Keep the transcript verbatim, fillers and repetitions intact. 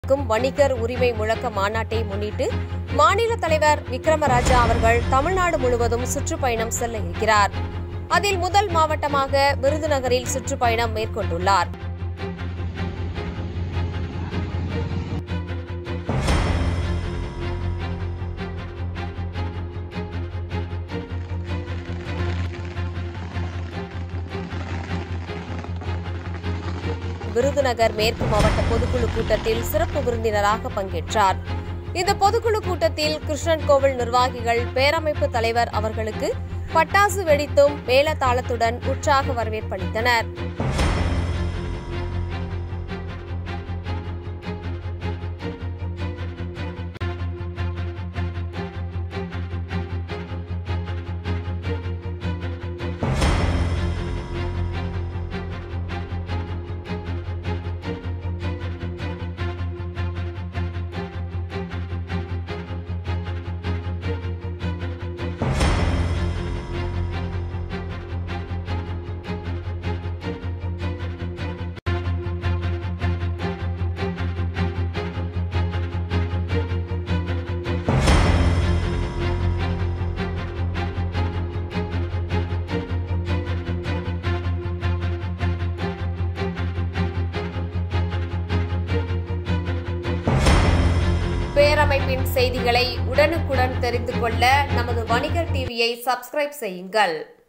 வணிகர் உரிமை முழக்க மாநாட்டை முன்னிட்டு மாநில தலைவர் விக்ரமராஜா அவர்கள் தமிழ்நாடு முழுவதும் சுற்றுப்பயணம் செல்ல இருக்கிறார். அதில் முதல் மாவட்டமாக விருதுநகரில் சுற்றுப்பயணம் மேற்கொண்டுள்ளார். விருதுநகர் மேற்கு மாவட்ட பொதுக்குழு கூட்டத்தில் சிறப்பு விருந்தினராக பங்கேற்றார். இந்த பொதுக்குழு கூட்டத்தில் கிருஷ்ணன் கோவில் நிர்வாகிகள் பேரமைப்பு தலைவர் அவர்களுக்கு பட்டாசு வெடித்தும் மேளதாளத்துடன் உற்சாக வரவேற்பளித்தனர். பேரமைப்பின் செய்திகளை உடனுக்குடன் தெரிந்து கொள்ள நமது வணிகர் டிவியை சப்ஸ்கிரைப் செய்யுங்கள்.